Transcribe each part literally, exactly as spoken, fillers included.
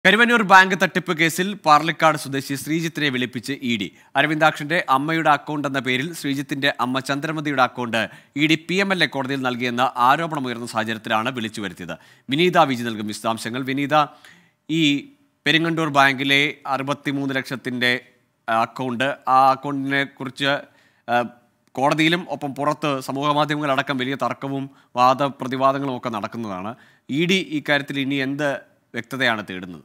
Karuvannur bank തട്ടിപ്പ് കേസിൽ പാർലിക്കാട് സ്വദേശി ശ്രീജിത്തിനെ വിളിപ്പിച്ച് ഇഡി. അരവിന്ദാക്ഷന്റെ അമ്മയുടെ അക്കൗണ്ട് എന്ന പേരിൽ ശ്രീജിത്തിന്റെ അമ്മ ചന്ദ്രമതിയുടെ account ED P M L A കോടതിയിൽ നൽകിയെന്ന ആരോപണമുയർന്ന സാഹചര്യത്തിലാണ് വിളിച്ചു വരുത്തിയത്. വിനീത വിജി നൽകും വിശദാംശങ്ങൾ. വിനീത, ഈ പെരിങ്ങണ്ടൂർ ബാങ്കിലെ അറുപത്തിമൂന്ന് ലക്ഷത്തിന്റെ അക്കൗണ്ട്, ആ അക്കൗണ്ടിനെ കുറിച്ച് കോടതിയിലും ഒപ്പം പുറത്ത് സമൂഹ മാധ്യമങ്ങളടക്കം വലിയ തർക്കവും വാദപ്രതിവാദങ്ങളും ഒക്കെ നടക്കുന്നതാണ്. ഇ ഡി ഇക്കാര്യത്തിൽ ഇനി എന്ത് വ്യക്തതയാണ് തേടുന്നത്?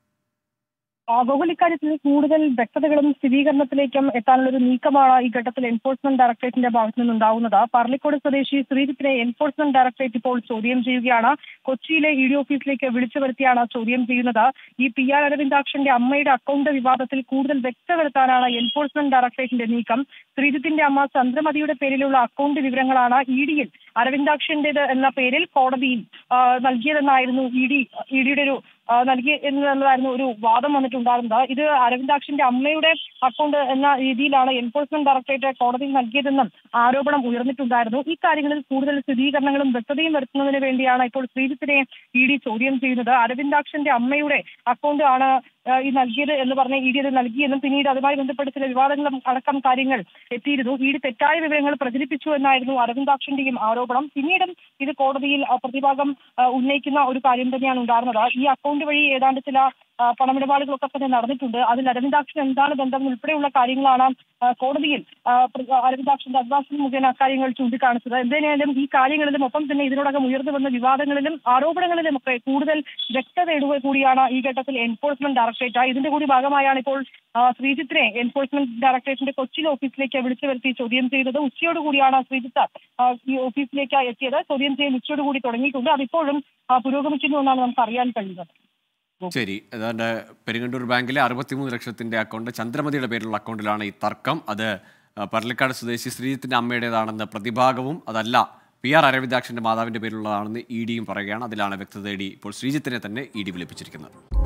ഗോകുൽ, ഇക്കാര്യത്തിൽ കൂടുതൽ വ്യക്തതകളും സ്ഥിരീകരണത്തിലേക്കും എത്താനുള്ള ഒരു നീക്കമാണ് ഈ ഘട്ടത്തിൽ എൻഫോഴ്സ്മെന്റ് ഡയറക്ടറേറ്റിന്റെ ഭാഗത്തു നിന്നുണ്ടാവുന്നത്. പാർലിക്കോട് സ്വദേശി ശ്രീജിത്തിനെ എൻഫോഴ്സ്മെന്റ് ഡയറക്ടറേറ്റ് ഇപ്പോൾ ചോദ്യം ചെയ്യുകയാണ്. കൊച്ചിയിലെ ഇ ഡി ഓഫീസിലേക്ക് വിളിച്ചു വരുത്തിയാണ് ചോദ്യം ചെയ്യുന്നത്. ഈ പി ആർ അരവിന്ദാക്ഷന്റെ അമ്മയുടെ അക്കൗണ്ട് വിവാദത്തിൽ കൂടുതൽ വ്യക്തത വരുത്താനാണ് എൻഫോഴ്സ്മെന്റ് ഡയറക്ടറേറ്റിന്റെ നീക്കം. ശ്രീജിത്തിന്റെ അമ്മ ചന്ദ്രമതിയുടെ പേരിലുള്ള അക്കൗണ്ട് വിവരങ്ങളാണ് ഇ ഡിയിൽ അരവിന്ദാക്ഷന്റേത് എന്ന പേരിൽ കോടതിയിൽ നൽകിയതെന്നായിരുന്നു ഇ ഡി ഇ ഡിയുടെ ഒരു നൽകി എന്നുള്ളതായിരുന്നു ഒരു വാദം വന്നിട്ടുണ്ടായിരുന്നത്. ഇത് അരവിന്ദാക്ഷന്റെ അമ്മയുടെ അക്കൗണ്ട് എന്ന രീതിയിലാണ് എൻഫോഴ്സ്മെന്റ് ഡയറക്ടറേറ്റ് കോടതിയിൽ നൽകിയതെന്നും ആരോപണം ഉയർന്നിട്ടുണ്ടായിരുന്നു. ഈ കാര്യങ്ങളിൽ കൂടുതൽ സ്ഥിരീകരണങ്ങളും വ്യക്തതയും വരുത്തുന്നതിന് വേണ്ടിയാണ് ഇപ്പോൾ ശ്രീജിത്തിനെ ഇ ഡി ചോദ്യം ചെയ്യുന്നത്. അരവിന്ദാക്ഷന്റെ അമ്മയുടെ അക്കൗണ്ട് ആണ് ഈ നൽകിയത് എന്ന് പറഞ്ഞ് ഇ ഡി അത് നൽകിയെന്നും പിന്നീട് അതുമായി ബന്ധപ്പെട്ട് ചില വിവാദങ്ങളും അടക്കം കാര്യങ്ങൾ എത്തിയിരുന്നു. ഇ ഡി തെറ്റായ വിവരങ്ങൾ പ്രചരിപ്പിച്ചു എന്നായിരുന്നു അരവിന്ദാക്ഷന്റെയും ആരോപണം. പിന്നീടും ഇത് കോടതിയിൽ പ്രതിഭാഗം ഉന്നയിക്കുന്ന ഒരു കാര്യം തന്നെയാണ് ഉണ്ടായിരുന്നത്. ഈ അക്കൗണ്ട് വഴി ഏതാണ്ട് ചില പണമിടപാടുകളൊക്കെ തന്നെ നടന്നിട്ടുണ്ട്. അതിൽ അരവിന്ദാക്ഷൻ എന്താണ് ബന്ധം ഉൾപ്പെടെയുള്ള കാര്യങ്ങളാണ് കോടതിയിൽ അരവിന്ദാക്ഷന്റെ അഭിഭാഷകൻ മുഖേന കാര്യങ്ങൾ ചൂണ്ടിക്കാണിച്ചത്. എന്തായാലും ഈ കാര്യങ്ങളിലും ഒപ്പം തന്നെ ഇതിനോടകം ഉയർന്നു വന്ന വിവാദങ്ങളിലും ആരോപണങ്ങളിലും ഒക്കെ കൂടുതൽ വ്യക്തത ഇടുക കൂടിയാണ് ഈ ഘട്ടത്തിൽ എൻഫോഴ്സ്മെന്റ് ഡയറക്ടറേറ്റ്. ഇതിന്റെ കൂടി ഭാഗമായാണ് ഇപ്പോൾ ശ്രീജിത്തിനെ എൻഫോഴ്സ്മെന്റ് ഡയറക്ടറേറ്റിന്റെ കൊച്ചിൻ ഓഫീസിലേക്ക് വിളിച്ചു വരുത്തി ചോദ്യം ചെയ്തത്. ഉച്ചയോടുകൂടിയാണ് ശ്രീജിത്ത് ഈ ഓഫീസിലേക്ക് എത്തിയത്. ചോദ്യം ചെയ്യൽ ഉച്ചയോടുകൂടി തുടങ്ങിയിട്ടുണ്ട്. അതിപ്പോഴും പുരോഗമിക്കുന്നു എന്നാണ് നമുക്ക് അറിയാൻ കഴിയുന്നത്. ശരി, ഏതാണ്ട് പെരിങ്ങണ്ടൂർ ബാങ്കിലെ അറുപത്തിമൂന്ന് ലക്ഷത്തിന്റെ അക്കൗണ്ട് ചന്ദ്രമതിയുടെ പേരിലുള്ള അക്കൗണ്ടിലാണ് ഈ തർക്കം. അത് പർലിക്കാട് സ്വദേശി ശ്രീജിത്തിന്റെ അമ്മയുടേതാണെന്ന് പ്രതിഭാഗവും അതല്ല പി ആർ അരവിന്ദാക്ഷന്റെ മാതാവിന്റെ പേരിലുള്ളതാണെന്ന് ഇ ഡിയും പറയുകയാണ്. അതിലാണ് വ്യക്തത തേടി ഇപ്പോൾ ശ്രീജിത്തിനെ തന്നെ ഇ ഡി വിളിപ്പിച്ചിരിക്കുന്നത്.